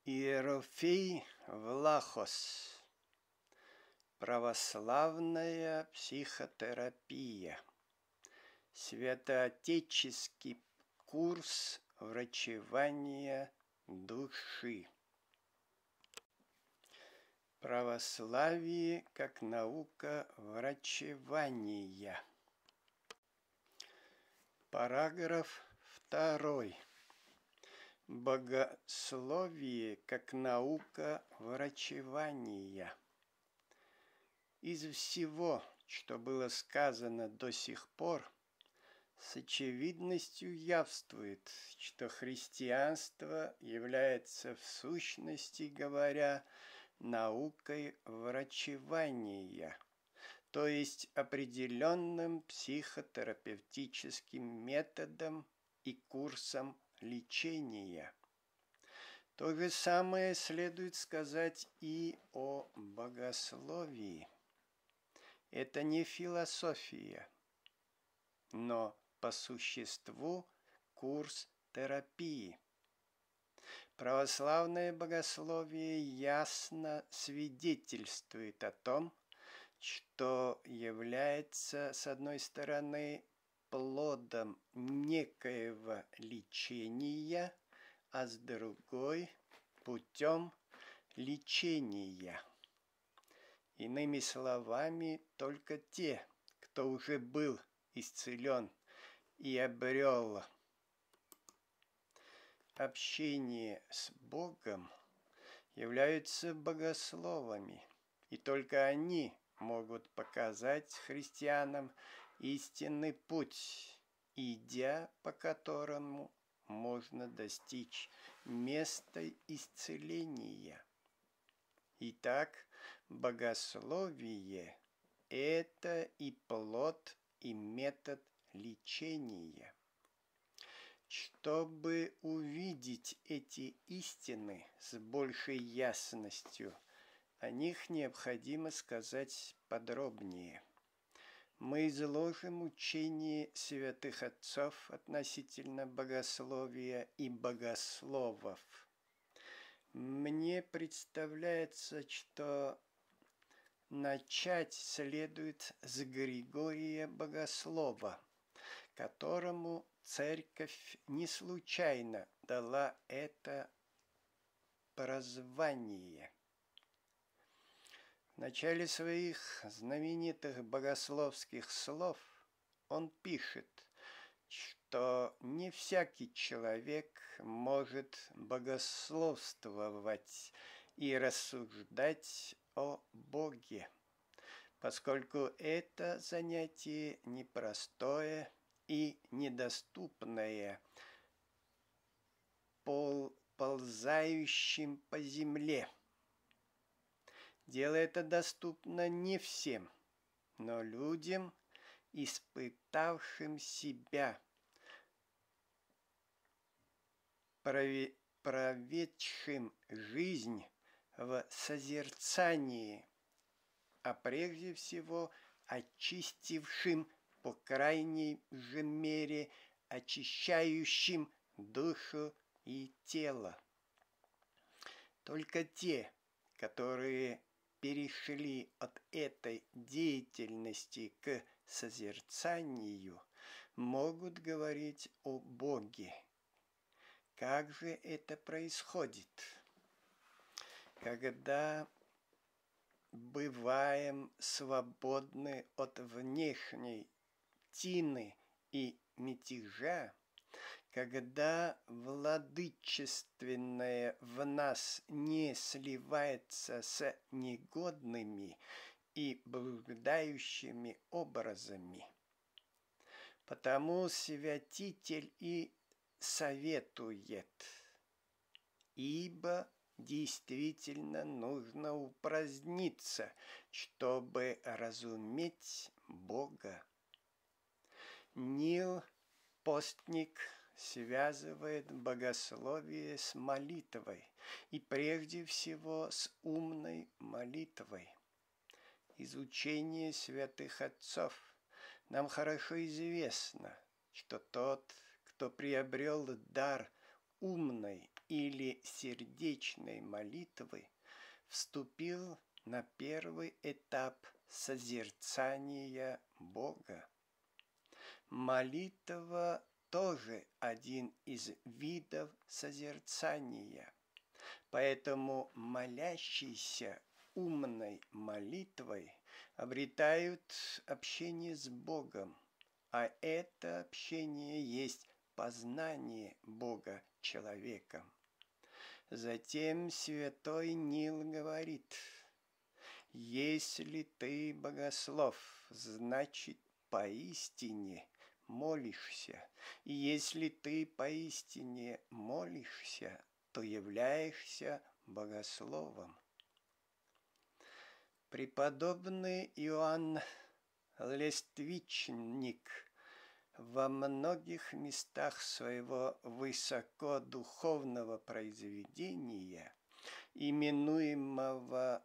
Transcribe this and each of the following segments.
Иерофей Влахос. Православная психотерапия. Святоотеческий курс врачевания души. Православие как наука врачевания. Параграф 2. Богословие как наука врачевания. Из всего, что было сказано до сих пор, с очевидностью явствует, что христианство является в сущности говоря наукой врачевания, то есть определенным психотерапевтическим методом и курсом лечения. То же самое следует сказать и о богословии. Это не философия, но по существу курс терапии. Православное богословие ясно свидетельствует о том, что является, с одной стороны, плодом некоего лечения, а с другой – путем лечения. Иными словами, только те, кто уже был исцелен и обрел общение с Богом, являются богословами, и только они могут показать христианам истинный путь, идя по которому можно достичь места исцеления. Итак, богословие – это и плод, и метод лечения. Чтобы увидеть эти истины с большей ясностью, о них необходимо сказать подробнее. Мы изложим учение святых отцов относительно богословия и богословов. Мне представляется, что начать следует с Григория Богослова, которому Церковь не случайно дала это прозвание. В начале своих знаменитых богословских слов он пишет, что не всякий человек может богословствовать и рассуждать о Боге, поскольку это занятие непростое и недоступное ползающим по земле. Дело это доступно не всем, но людям, испытавшим себя, проведшим жизнь в созерцании, а прежде всего очистившим, по крайней же мере, очищающим душу и тело. Только те, которые перешли от этой деятельности к созерцанию, могут говорить о Боге. Как же это происходит? Когда бываем свободны от внешней тины и мятежа, когда владычественное в нас не сливается с негодными и блуждающими образами. Потому святитель и советует, ибо действительно нужно упраздниться, чтобы разуметь Бога. Нил Постник связывает богословие с молитвой, и прежде всего с умной молитвой. Из учения святых отцов нам хорошо известно, что тот, кто приобрел дар умной или сердечной молитвы вступил на первый этап созерцания Бога. Молитва тоже один из видов созерцания, поэтому молящиеся умной молитвой обретают общение с Богом, а это общение есть познание Бога человеком. Затем святой Нил говорит: «Если ты богослов, значит, поистине молишься, и если ты поистине молишься, то являешься богословом». Преподобный Иоанн Лествичник во многих местах своего высокодуховного произведения, именуемого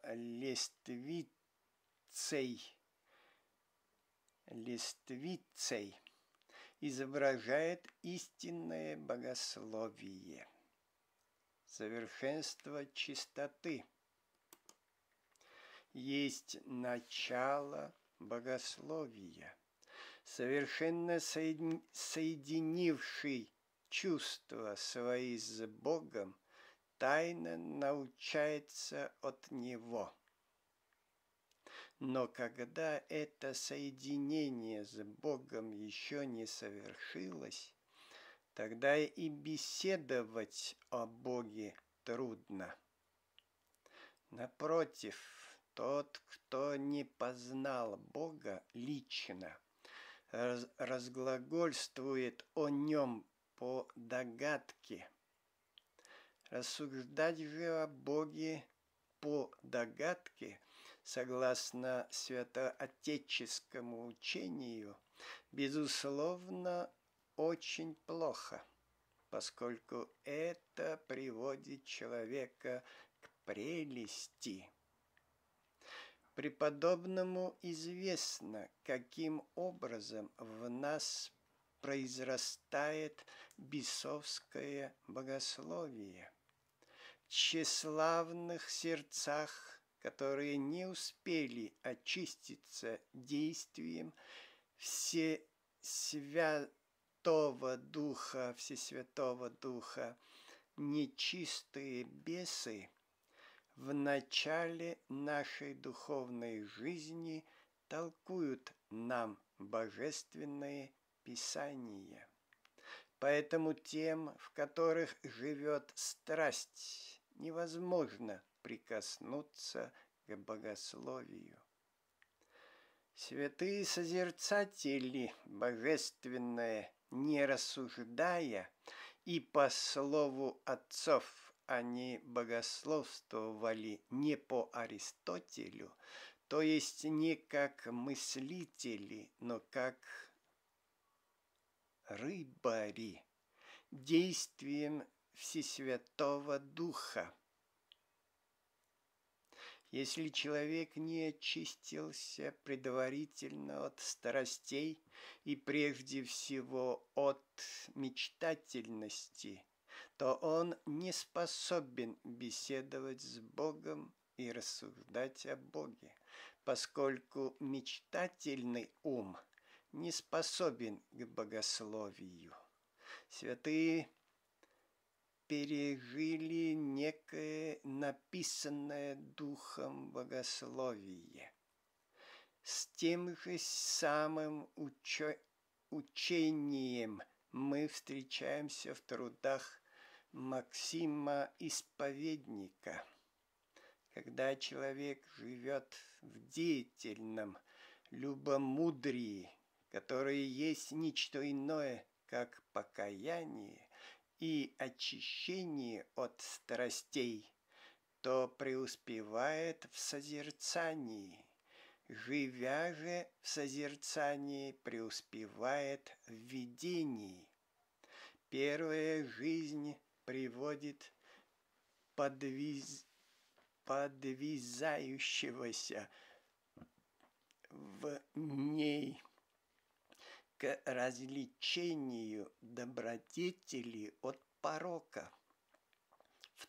Лествицей, изображает истинное богословие, совершенство чистоты. Есть начало богословия, совершенно соединивший чувства свои с Богом, тайно научается от Него. Но когда это соединение с Богом еще не совершилось, тогда и беседовать о Боге трудно. Напротив, тот, кто не познал Бога лично, разглагольствует о Нем по догадке. Рассуждать же о Боге по догадке, согласно святоотеческому учению, безусловно, очень плохо, поскольку это приводит человека к прелести. Преподобному известно, каким образом в нас произрастает бесовское богословие. В тщеславных сердцах, которые не успели очиститься действием Всесвятого Духа, нечистые бесы в начале нашей духовной жизни толкуют нам божественное Писание. Поэтому тем, в которых живет страсть, невозможно прикоснуться к богословию. Святые созерцатели божественное, не рассуждая, и по слову отцов они богословствовали не по Аристотелю, то есть не как мыслители, но как рыбари, действием Всесвятого Духа. Если человек не очистился предварительно от страстей и прежде всего от мечтательности, то он не способен беседовать с Богом и рассуждать о Боге, поскольку мечтательный ум не способен к богословию. Святые пережили некое написанное Духом богословие. С тем же самым учением мы встречаемся в трудах Максима Исповедника. Когда человек живет в деятельном любомудрии, которое есть ничто иное, как покаяние и очищение от страстей, то преуспевает в созерцании. Живя же в созерцании, преуспевает в видении. Первая жизнь приводит подвизающегося в ней к развлечению добродетели от порока.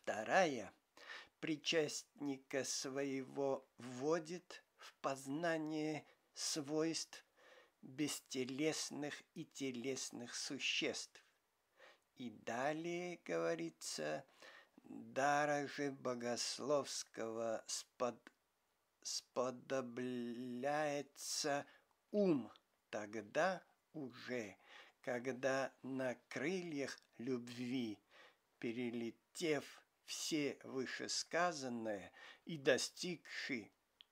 вторая причастника своего вводит в познание свойств бестелесных и телесных существ. И далее говорится, дара же богословского сподобляется ум тогда уже, когда на крыльях любви, перелетев все вышесказанное и достигший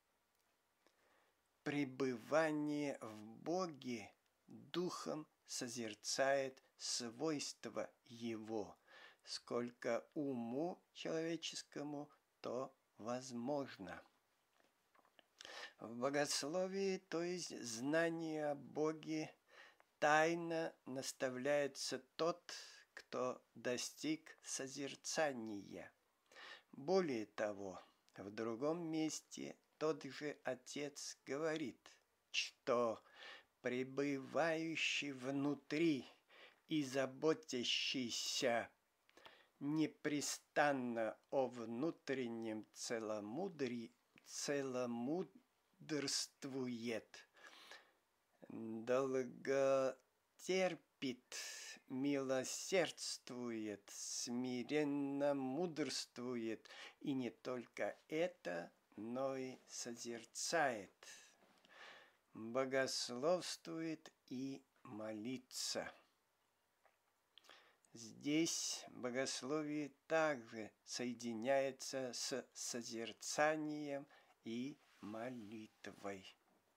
пребывание в Боге, духом созерцает свойства Его, сколько уму человеческому то возможно. В богословии, то есть знании о Боге, тайно наставляется тот, кто достиг созерцания. Более того, в другом месте тот же Отец говорит, что пребывающий внутри и заботящийся непрестанно о внутреннем целомудрствует, долготерпит, милосердствует, смиренно мудрствует, и не только это, но и созерцает, богословствует и молится. Здесь богословие также соединяется с созерцанием и молитвой.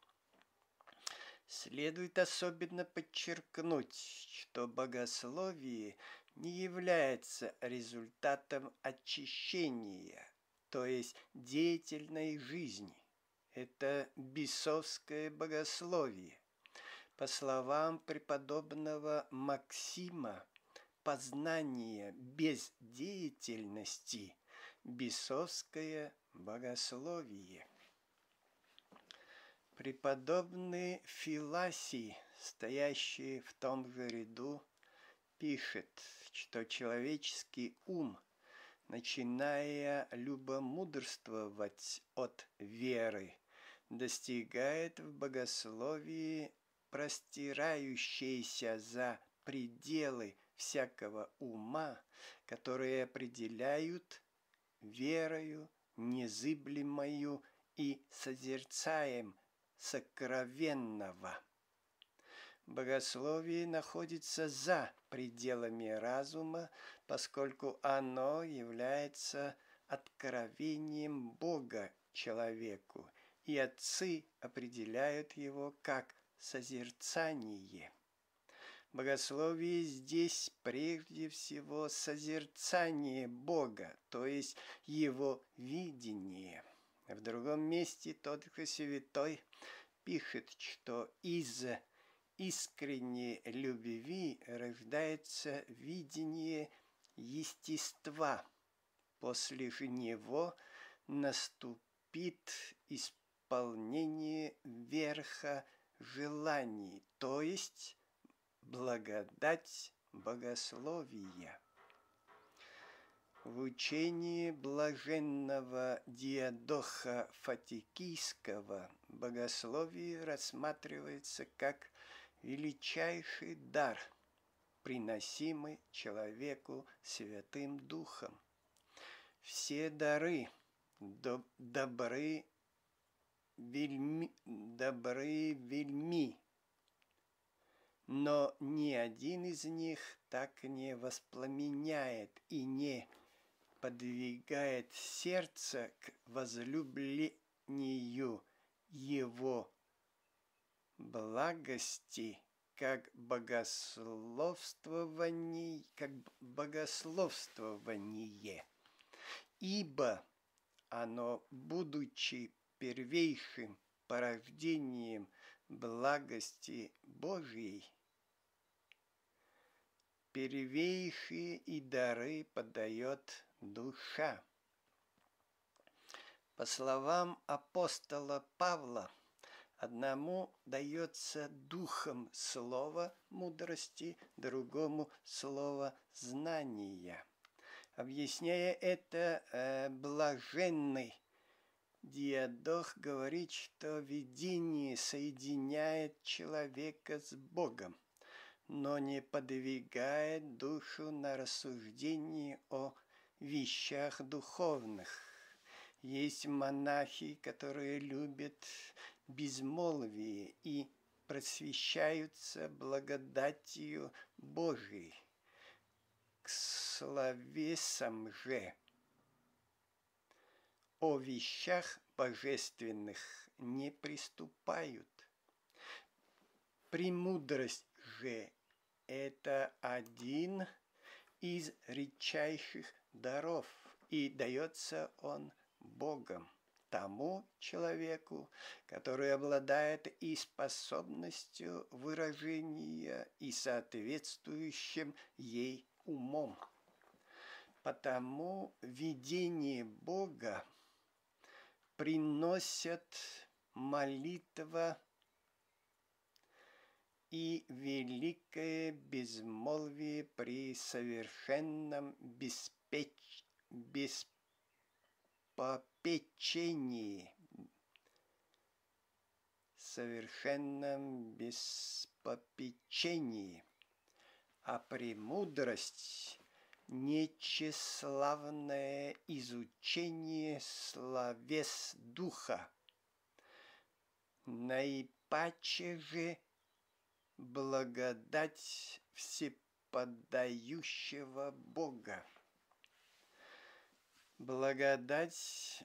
Следует особенно подчеркнуть, что богословие не является результатом очищения, то есть деятельной жизни. Это бесовское богословие. По словам преподобного Максима, познание без деятельности – бесовское богословие. Преподобный Филасий, стоящий в том же ряду, пишет, что человеческий ум, начиная любомудрствовать от веры, достигает в богословии простирающейся за пределы всякого ума, которые определяют верою незыблемою и созерцаем сокровенного. Богословие находится за пределами разума, поскольку оно является откровением Бога человеку, и отцы определяют его как созерцание. Богословие здесь прежде всего созерцание Бога, то есть его видение. В другом месте тот же святой пишет, что из искренней любви рождается видение естества. После же него наступит исполнение верха желаний, то есть благодать богословия. В учении блаженного Диадоха Фатикийского богословие рассматривается как величайший дар, приносимый человеку Святым Духом. Все дары добры вельми, но ни один из них так не воспламеняет и не подвигает сердце к возлюблению его благости, как богословствование. Ибо оно, будучи первейшим порождением благости Божией, первейшие и дары подает душа. По словам апостола Павла, одному дается духом слово мудрости, другому слово знания. Объясняя это, блаженный Диадох говорит, что видение соединяет человека с Богом, но не подвигает душу на рассуждение о вещах духовных. Есть монахи, которые любят безмолвие и просвещаются благодатью Божией. К словесам же о вещах божественных не приступают. Премудрость же – это один из редчайших даров, и дается он Богом тому человеку, который обладает и способностью выражения, и соответствующим ей умом. Потому видение Бога приносят молитва и великое безмолвие при совершенном беспопечении, а премудрость – нечеславное изучение словес духа. Наипаче же благодать всеподающего Бога. Благодать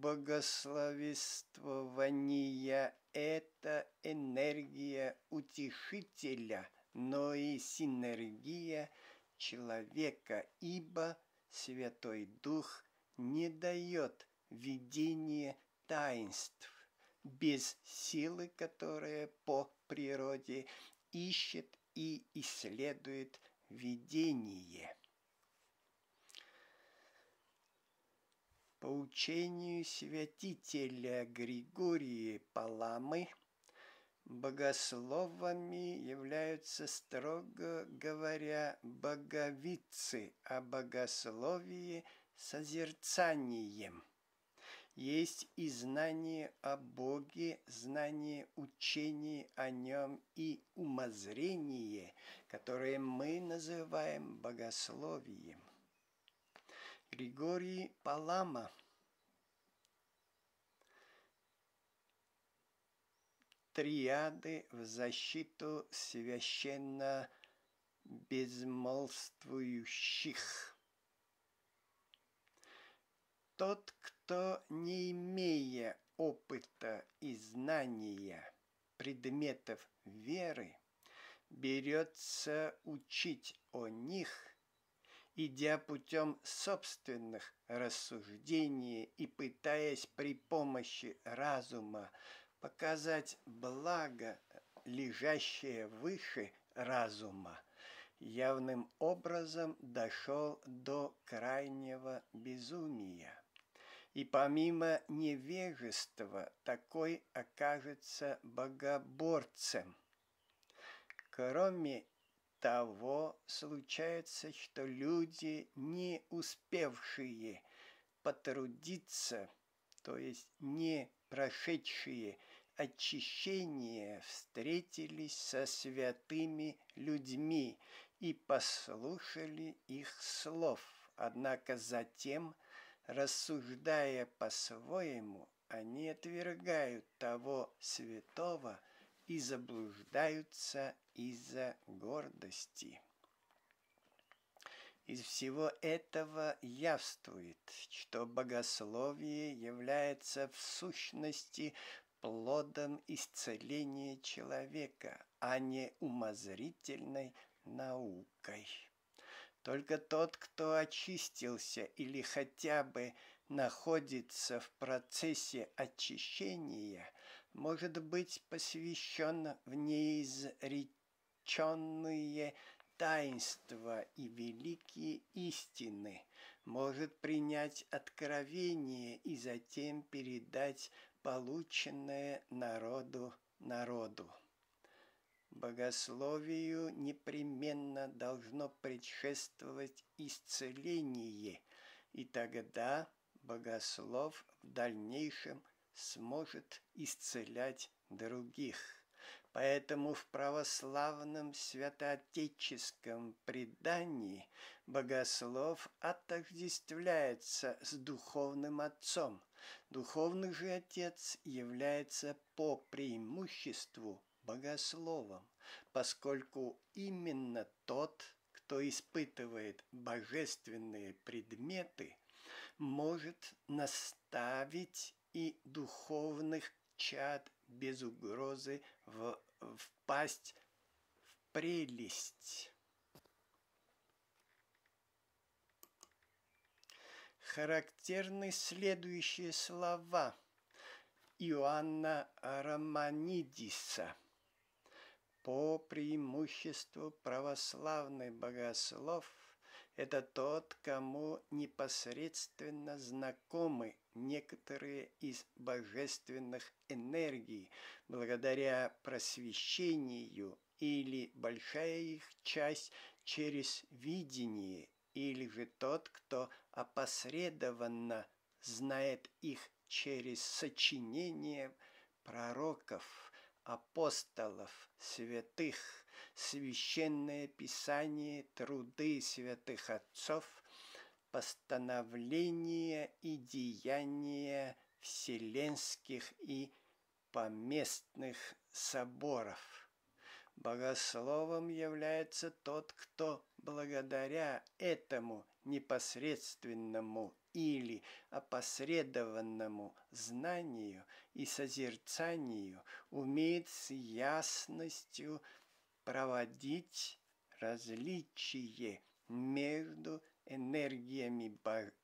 богословествования – это энергия утешителя, но и синергия человека, ибо Святой Дух не дает видения таинств, без силы, которая по природе ищет и исследует видение. По учению святителя Григория Паламы, богословами являются, строго говоря, боговидцы, а богословие – созерцанием. Есть и знание о Боге, знание учения о Нем и умозрение, которое мы называем богословием. Григорий Палама триады в защиту священно безмолвствующих. Тот, кто, не имея опыта и знания предметов веры, берется учить о них, идя путем собственных рассуждений и пытаясь при помощи разума показать благо, лежащее выше разума, явным образом дошел до крайнего безумия. И помимо невежества такой окажется богоборцем. Кроме того, случается, что люди, не успевшие потрудиться, то есть не прошедшие очищение, встретились со святыми людьми и послушали их слов. Однако затем, рассуждая по-своему, они отвергают того святого и заблуждаются из-за гордости. Из всего этого явствует, что богословие является в сущности плодом исцеления человека, а не умозрительной наукой. Только тот, кто очистился или хотя бы находится в процессе очищения, может быть посвящен в неизреченные таинства и великие истины, может принять откровение и затем передать полученное народу. богословию непременно должно предшествовать исцеление, и тогда богослов в дальнейшем сможет исцелять других. Поэтому в православном святоотеческом предании богослов отождествляется с духовным отцом. Духовный же отец является по преимуществу богословом, поскольку именно тот, кто испытывает божественные предметы, может наставить и духовных чад без угрозы впасть в прелесть. Характерны следующие слова Иоанна Романидиса. По преимуществу православный богослов – это тот, кому непосредственно знакомы некоторые из божественных энергий, благодаря просвещению или большая их часть через видение, или же тот, кто опосредованно знает их через сочинение пророков, апостолов, святых, священное писание, труды святых отцов, постановления и деяния вселенских и поместных соборов. Богословом является тот, кто благодаря этому непосредственному или опосредованному знанию и созерцанию умеет с ясностью проводить различие между энергиями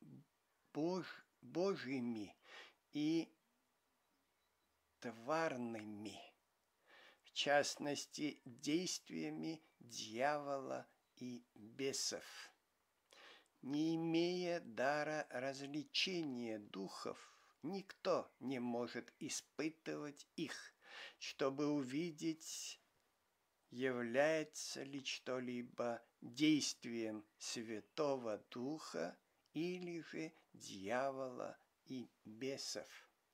Божьими и тварными, в частности, действиями дьявола и бесов. Не имея дара развлечения духов, никто не может испытывать их, чтобы увидеть, является ли что-либо действием Святого Духа или же дьявола и бесов.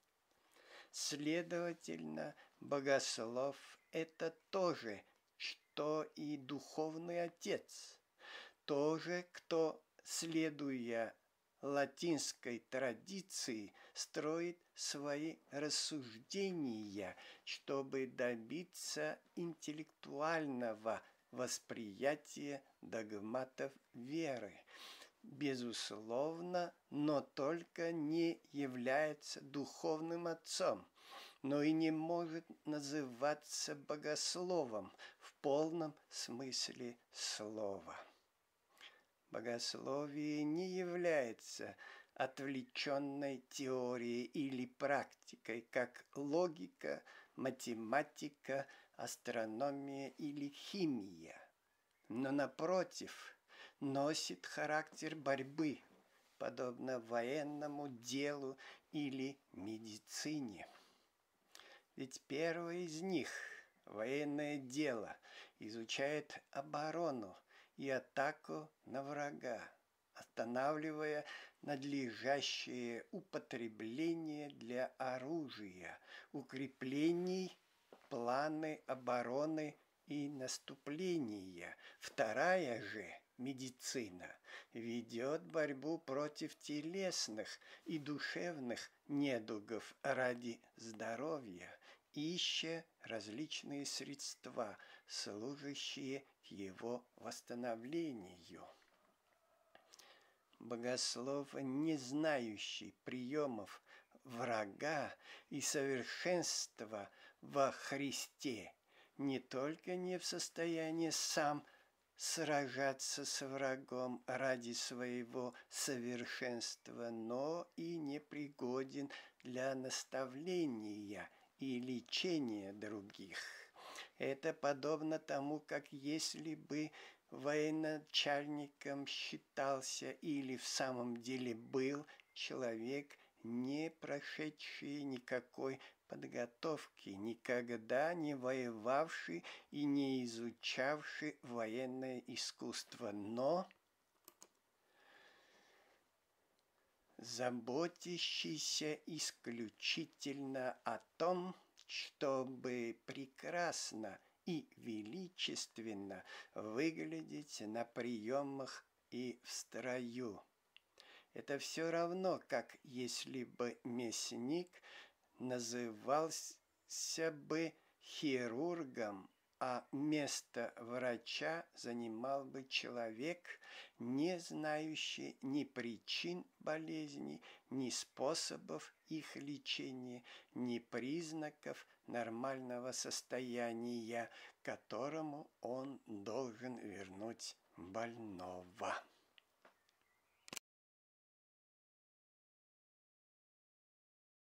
Следовательно, богослов – это то же, что и духовный отец, тоже, кто, следуя латинской традиции, строит свои рассуждения, чтобы добиться интеллектуального восприятия догматов веры. Безусловно, но только не является духовным отцом, но и не может называться богословом в полном смысле слова. Богословие не является отвлеченной теорией или практикой, как логика, математика, астрономия или химия, но, напротив, носит характер борьбы, подобно военному делу или медицине. Ведь первое из них, военное дело, изучает оборону и атаку на врага, останавливая надлежащее употребление для оружия, укреплений, планы обороны и наступления. Вторая же, медицина, ведет борьбу против телесных и душевных недугов ради здоровья, ища различные средства, служащие его восстановлению. Богослов, не знающий приемов врага и совершенства во Христе, не только не в состоянии сам сражаться с врагом ради своего совершенства, но и непригоден для наставления и лечения других. Это подобно тому, как если бы военачальником считался или в самом деле был человек, не прошедшие никакой подготовки, никогда не воевавший и не изучавший военное искусство, но заботящийся исключительно о том, чтобы прекрасно и величественно выглядеть на приемах и в строю. Это все равно, как если бы мясник назывался бы хирургом, а место врача занимал бы человек, не знающий ни причин болезней, ни способов их лечения, ни признаков нормального состояния, которому он должен вернуть больного.